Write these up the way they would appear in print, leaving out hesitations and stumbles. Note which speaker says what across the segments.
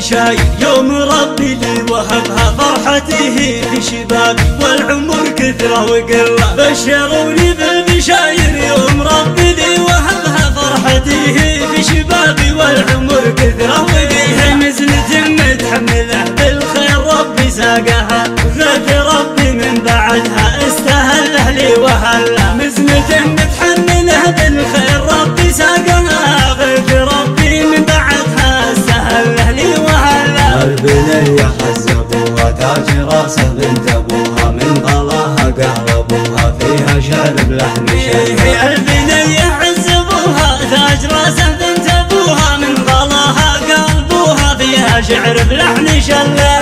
Speaker 1: البشاير يوم ربي لي وهبها فرحته في شبابي والعمر كثرة وقلة. بشروني بالبشاير يوم ربي لي وهبها فرحته في شبابي والعمر كثرة وقلة. نزلة متحملة بالخير ربي ساقها وفات ربي من بعدها استهل أهلي وهلا. نزلة متحملة بالخير ربي ساقها وفات ربي من بعدها استهل أهلي وهلا.
Speaker 2: البنية حز ابوها تاج راسه بنت ابوها من غلاها قلبوها فيها شرب لحن شلة.
Speaker 1: البنية حز ابوها تاج راسه بنت ابوها من غلاها قلبوها فيها شعر بلحن شلة.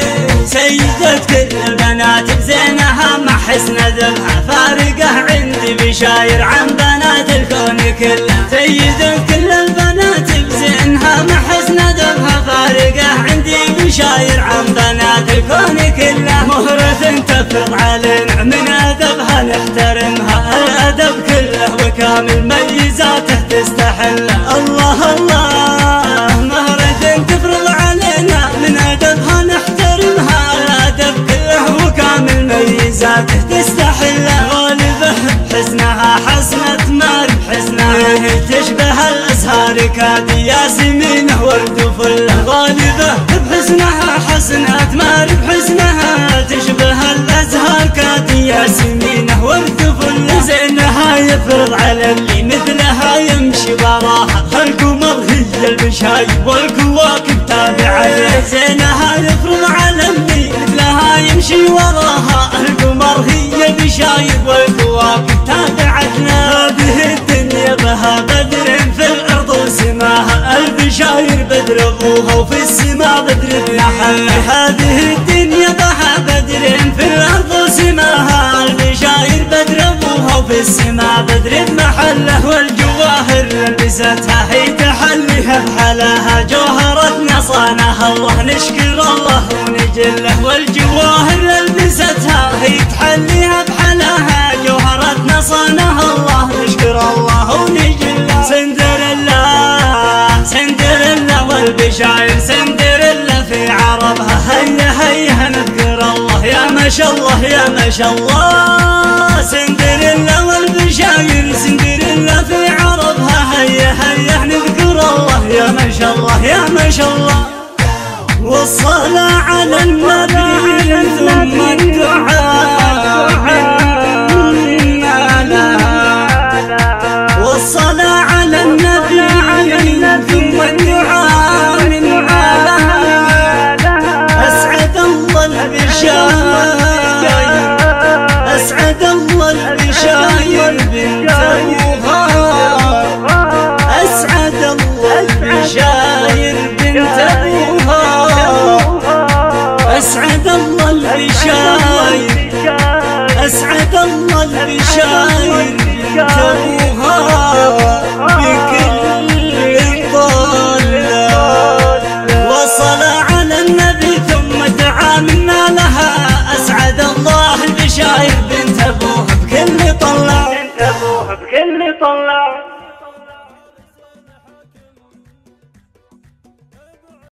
Speaker 1: سيدة كل البنات بزينها مع حسن ذبها فارقة عندي بشاير عن بنات الكون كله. سيدة كل البنات بزينها مع حسن ذبها فارقة عندي بشاير عن بنات الكون كله. مهرة تفرض علينا من أدبها نحترمها الأدب كله وكامل ميزاته تستحله. الله الله مهرة تفرض علينا من أدبها نحترمها الأدب كله وكامل ميزاته تستحله. غالبه بحسنها حسنة ما بحسنها تشبه الأزهار كاد ياسمينه ورد وفله. غالبه بحسنها حسنة ما بحسنها تشبه الأزهار كاد ياسمينه ورد وفله. زينها يفرض على اللي مثلها يمشي وراها القمر هي البشاير والكواكب تابعة. زينها يفرض على اللي مثلها يمشي وراها القمر هي البشاير والكواكب تابعة. هذه الدنيا بها بدر في الأرض وسماها البشاير بدر أبوها وفي السماء بدر ابنها. هذه الدنيا بها بدر في الأرض وسماها البشاير بدر أبوها وفي السماء بدر بمحله. والجواهر لبستها هي تحليها بحلاها جوهرتنا صانها الله نشكر الله ونجله. والجواهر لبستها هي تحليها بحلاها جوهرتنا صانها الله نشكر الله ونجله. سندريلا سندريلا والبشاير سندريلا في عربها هيا هيا نذكر الله يا ما شاء الله يا ما شاء الله. سندريلا والبشاير سندريلا في عربها هيا هيا نذكر الله يا ما شاء الله يا ما شاء الله. والصلاة على النبي ثم الدعاء منا. والصلاة على النبي ثم الدعاء منا. أسعد الله البشاير أسعد الله البشاير بنت أبوها. أسعد الله البشاير بنت أبوها. أسعد الله البشاير أسعد الله البشاير بنت أبوها.